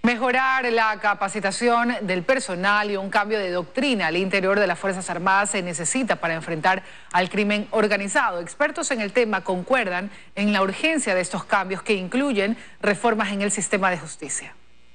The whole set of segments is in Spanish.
Mejorar la capacitación del personal y un cambio de doctrina al interior de las Fuerzas Armadas se necesita para enfrentar al crimen organizado. Expertos en el tema concuerdan en la urgencia de estos cambios que incluyen reformas en el sistema de justicia.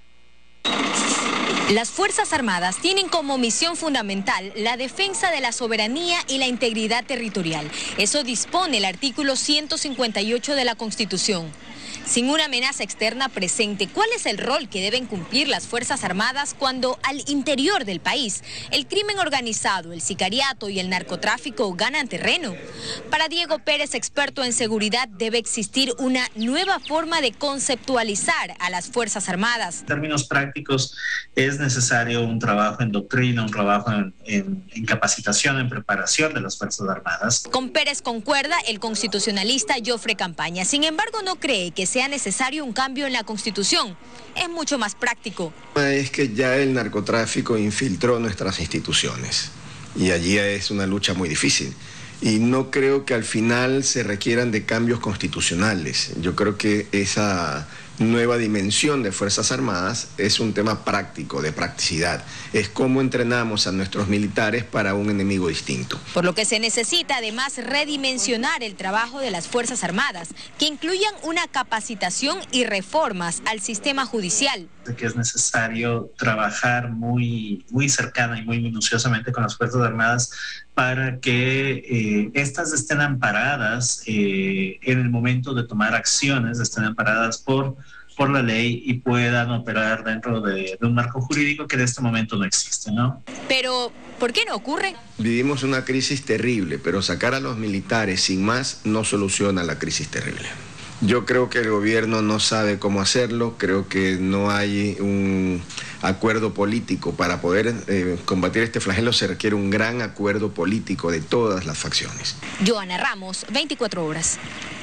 Las Fuerzas Armadas tienen como misión fundamental la defensa de la soberanía y la integridad territorial. Eso dispone el artículo 158 de la Constitución. Sin una amenaza externa presente, ¿cuál es el rol que deben cumplir las Fuerzas Armadas cuando al interior del país el crimen organizado, el sicariato y el narcotráfico ganan terreno? Para Diego Pérez, experto en seguridad, debe existir una nueva forma de conceptualizar a las Fuerzas Armadas. En términos prácticos, es necesario un trabajo en doctrina, un trabajo en capacitación, en preparación de las Fuerzas Armadas. Con Pérez concuerda el constitucionalista Jofre Campaña. Sin embargo, no cree que sea necesario un cambio en la Constitución. Es mucho más práctico. Es que ya el narcotráfico infiltró nuestras instituciones y allí es una lucha muy difícil. Y no creo que al final se requieran de cambios constitucionales. Yo creo que esa nueva dimensión de Fuerzas Armadas es un tema práctico, de practicidad. Es cómo entrenamos a nuestros militares para un enemigo distinto. Por lo que se necesita además redimensionar el trabajo de las Fuerzas Armadas, que incluyan una capacitación y reformas al sistema judicial. Que es necesario trabajar muy cercana y muy minuciosamente con las Fuerzas Armadas para que estas estén amparadas en el momento de tomar acciones, estén amparadas por la ley y puedan operar dentro de un marco jurídico que en este momento no existe, ¿no? Pero, ¿por qué no ocurre? Vivimos una crisis terrible, pero sacar a los militares sin más no soluciona la crisis terrible. Yo creo que el gobierno no sabe cómo hacerlo, creo que no hay un acuerdo político para poder combatir este flagelo. Se requiere un gran acuerdo político de todas las facciones. Joana Ramos, 24 horas.